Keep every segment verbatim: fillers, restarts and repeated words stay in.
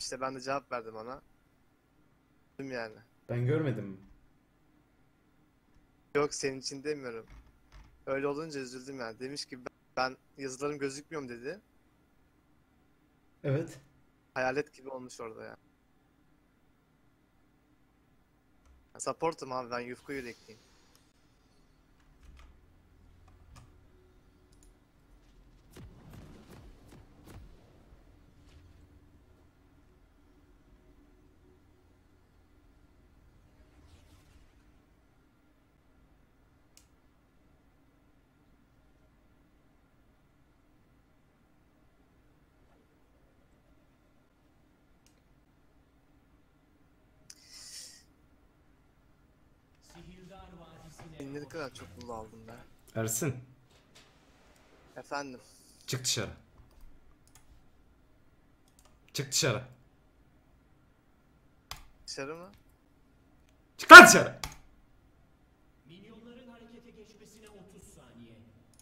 İşte ben de cevap verdim ona. Üzüldüm yani. Ben görmedim. Yok senin için demiyorum. Öyle olunca üzüldüm yani. Demiş ki ben yazılarım gözükmüyor mu dedi. Evet. Hayalet gibi olmuş orada yani. Support'um abi, ben yufka yürekliyim. Ne kadar çok bulu aldım be. Ersin. Efendim. Çık dışarı. Çık dışarı. Dışarı mı? Çık lan dışarı. Minyonların harekete geçmesine otuz saniye.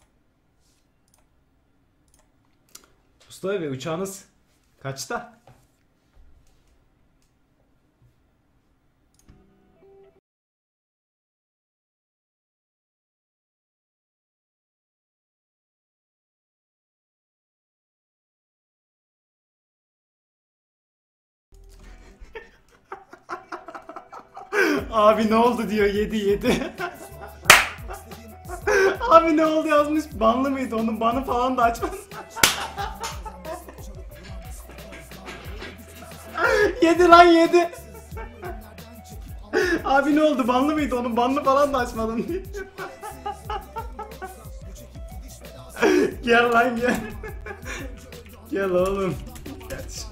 Mustafa Bey, uçağınız kaçta? Abi ne oldu diyor, yedi yedi. Abi ne oldu yazmış, banlı mıydı, onun banı falan da açmaz. Yedi lan, yedi. Abi ne oldu, banlı mıydı, onun banını falan da açmadın diye. Gel lan gel. Gel oğlum. Geç.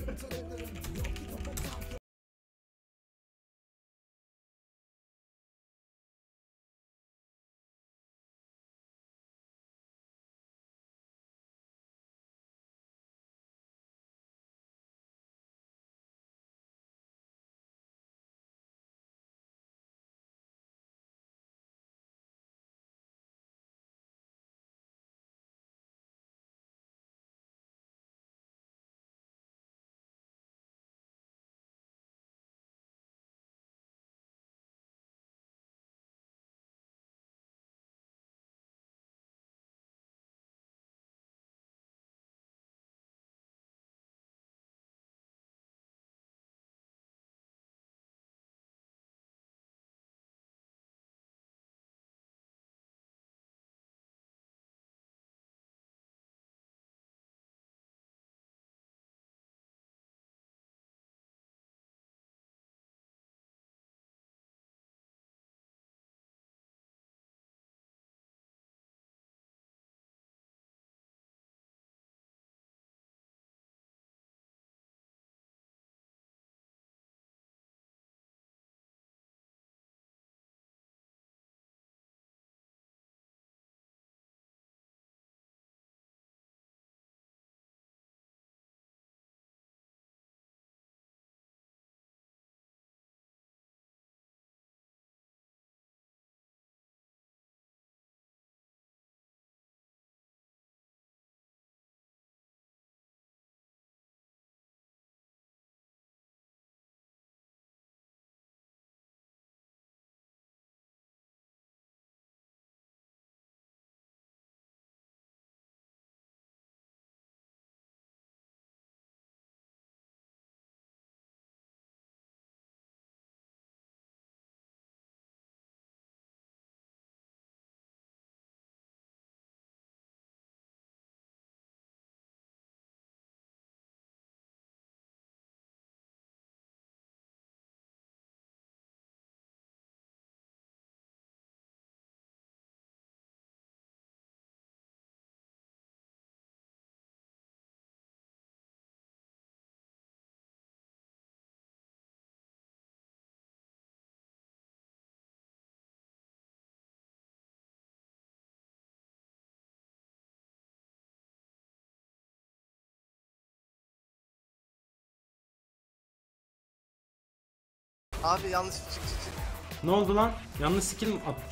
Abi yanlış çık çık çık. Ne oldu lan? Yanlış skill mi at?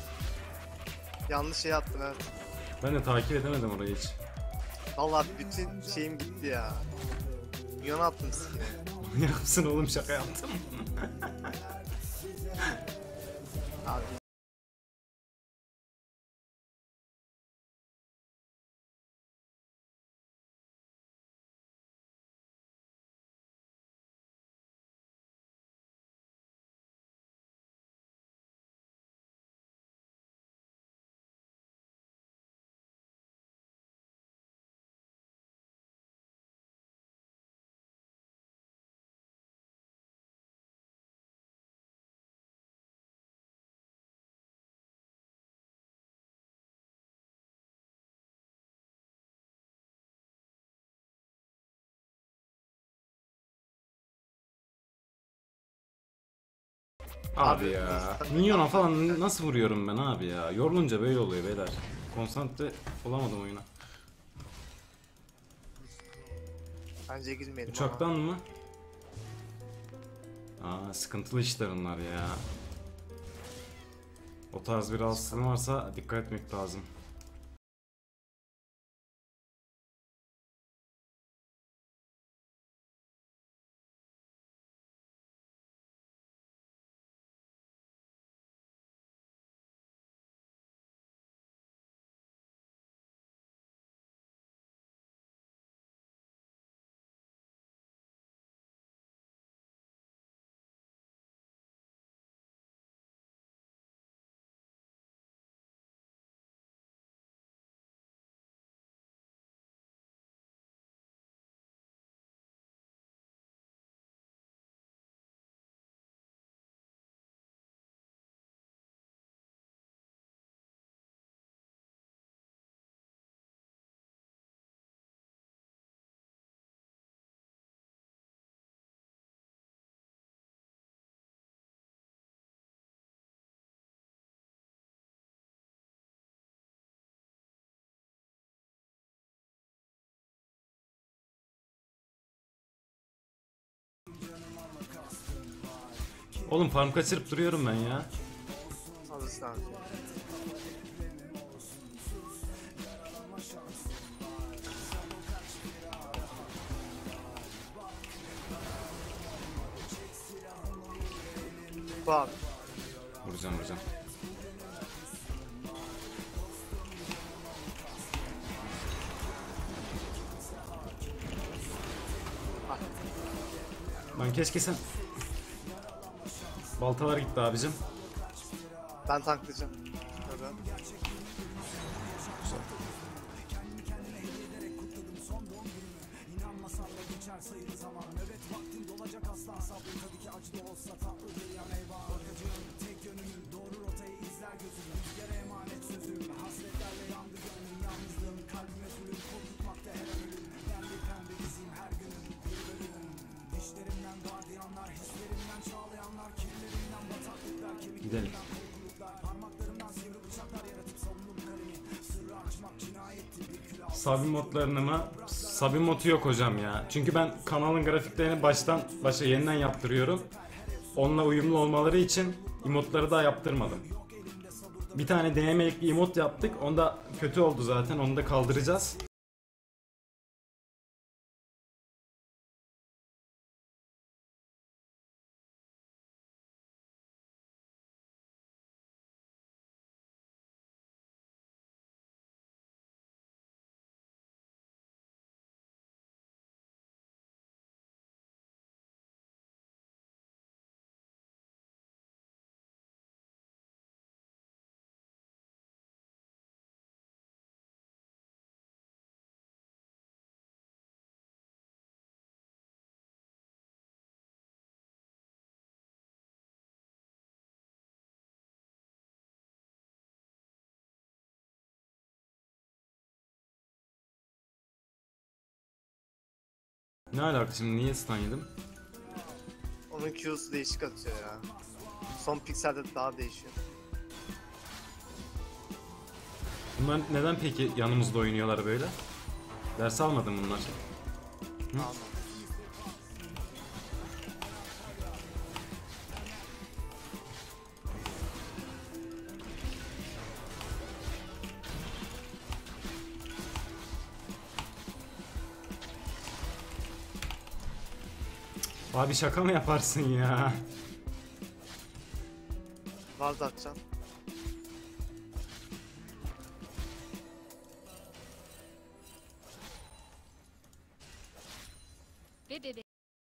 Yanlış şey attım evet. Ben de takip edemedim orayı hiç. Vallahi bütün şeyim gitti ya. Milyon attım size. Ne yapsın oğlum, şaka yaptım. Abi Abi ya. Minyona falan nasıl vuruyorum ben abi ya? Yorulunca böyle oluyor beyler. Konsantre olamadım oyuna. bence girmeyelim Uçaktan ama. mı? Aa, sıkıntılı işler onlar ya. O tarz bir rahatsızlığın varsa dikkat etmek lazım. Oğlum farm kaçırıp duruyorum ben ya. Alırsın abi. Bu abi. Vuracağım vuracağım. Lan keşke sen... Baltalar gitti abicim. Ben tanklayacağım. Tabii. Gidelim. Sabi modlarını mı? Sabi modu yok hocam ya. Çünkü ben kanalın grafiklerini baştan başa yeniden yaptırıyorum. Onunla uyumlu olmaları için emotları daha yaptırmadım. Bir tane D M ekli emot yaptık. Onda kötü oldu zaten. Onu da kaldıracağız. Ne alaka şimdi, niye stun yedim? Onun Q'su değişik atıyor ya. Son pikselde daha değişiyor. Bunlar neden peki yanımızda oynuyorlar böyle? Ders almadım bunlar. Tamam. Abi şaka mı yaparsın ya? Var da atacağım. Ve bebek.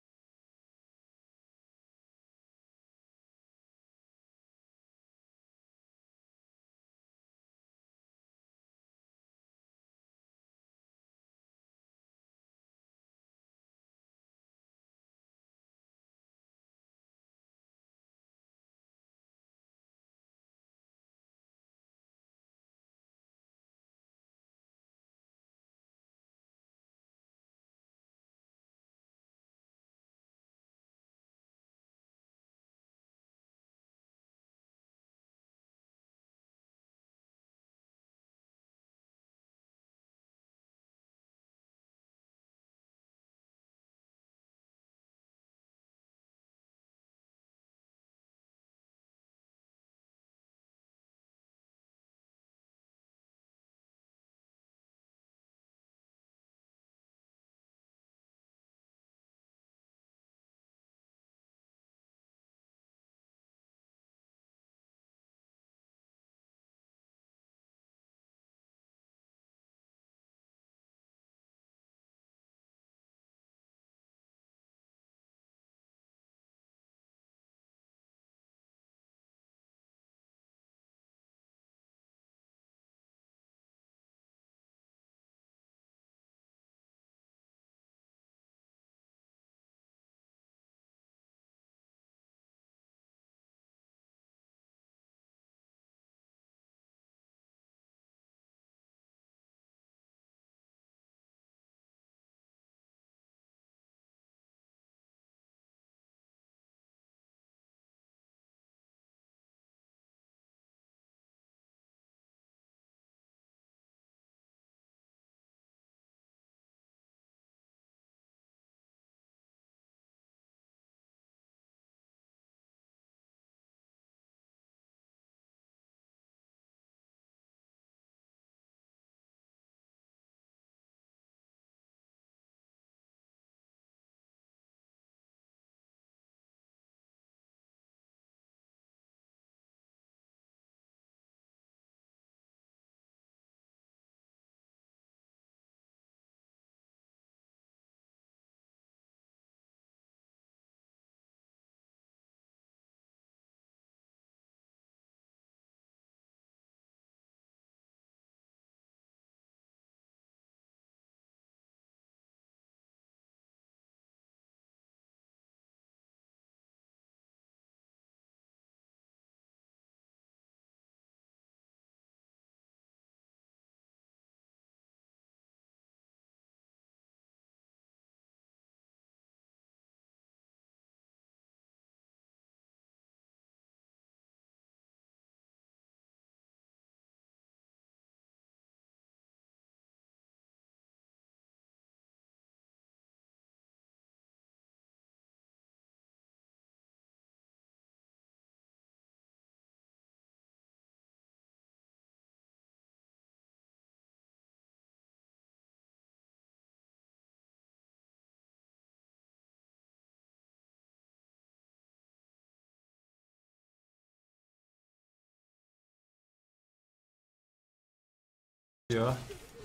Diyor.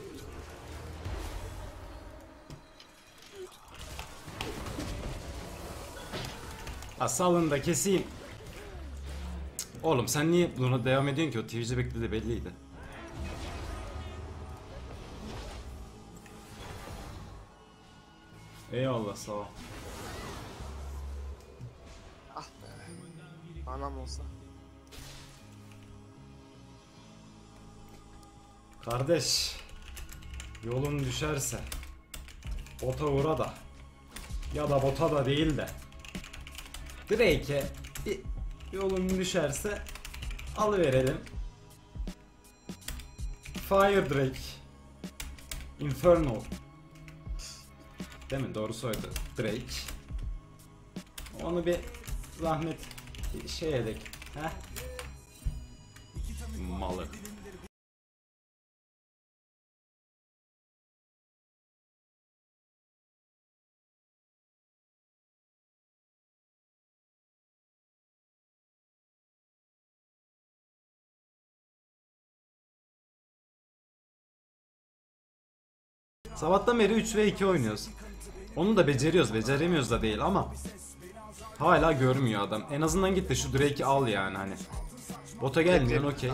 Asalın da keseyim. Oğlum sen niye buna devam ediyorsun ki? O Twitch'e bekledi belliydi. Eyvallah sağ ol. Ah be. Anam olsa. Kardeş, yolun düşerse bota uğra da ya da bota da değil de Drake'e bir yolun düşerse alıverelim. Fire Drake Infernal değil mi? Doğru soydu. Drake. Onu bir zahmet bir şey edek. Heh. Malı. Sabahtan beri üç ve iki oynuyoruz. Onu da beceriyoruz, beceremiyoruz da değil ama hala görmüyor adam. En azından git de şu Drake'i al yani hani. Bota gelmiyorsun okey.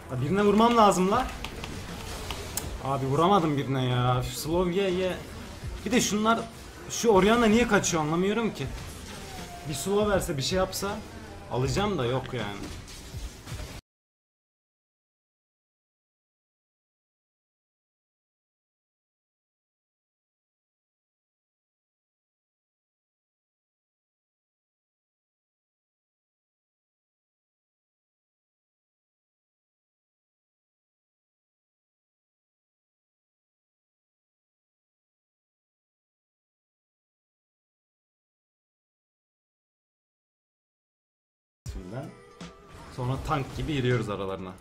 Ha, birine vurmam lazım la. Abi vuramadım birine ya. Şu slow ye ye. Bir de şunlar, şu Orianna niye kaçıyor anlamıyorum ki. Bir slow verse, bir şey yapsa alacağım da yok yani. Sonra tank gibi giriyoruz aralarına.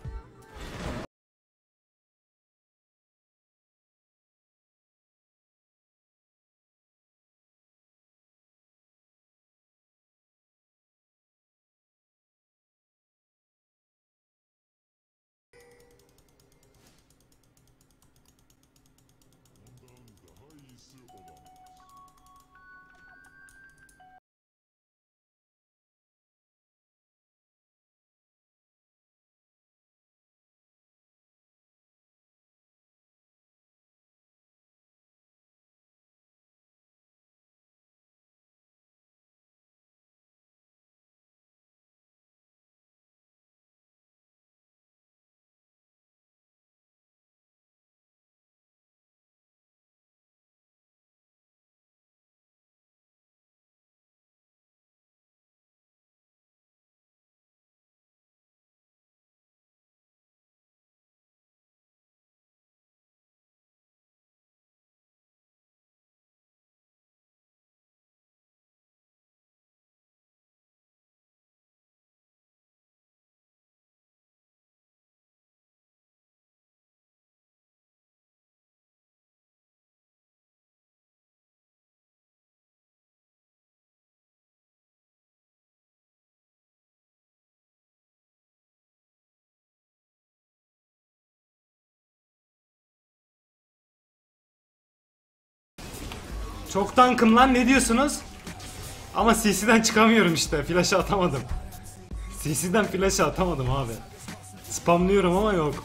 Çok tankım lan, ne diyorsunuz? Ama C C'den çıkamıyorum işte. Flash'ı atamadım. C C'den flash'ı atamadım abi. Spamlıyorum ama yok.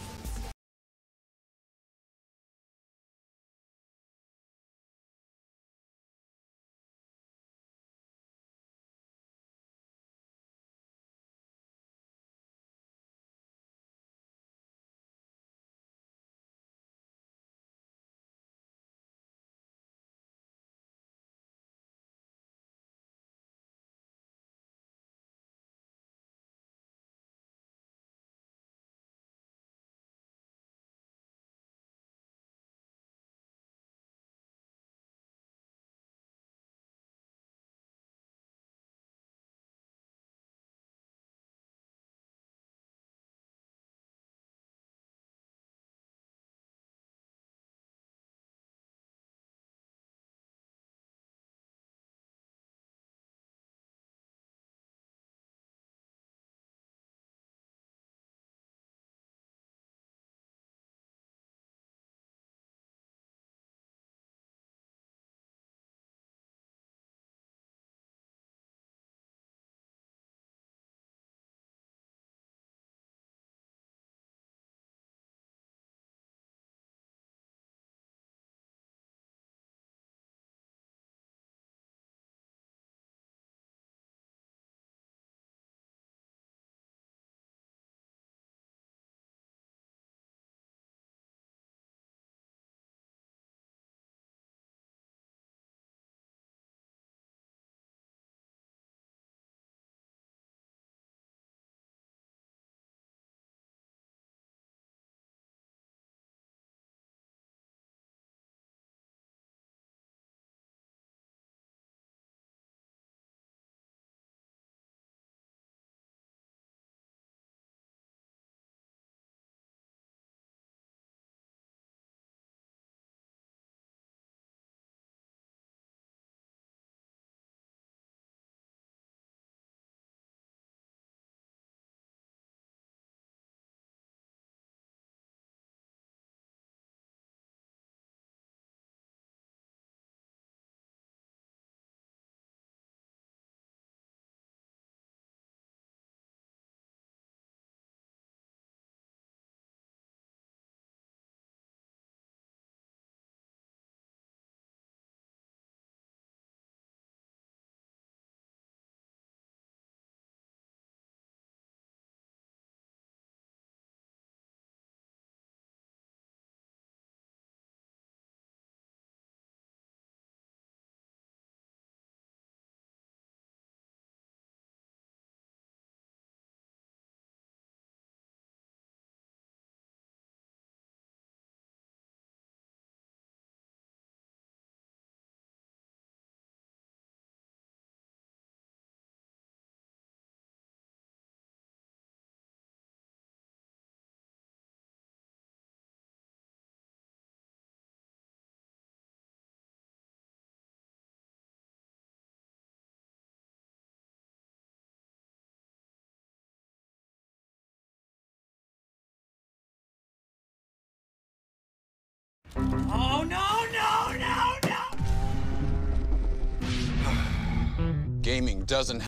Oh no, no, no, no! Gaming doesn't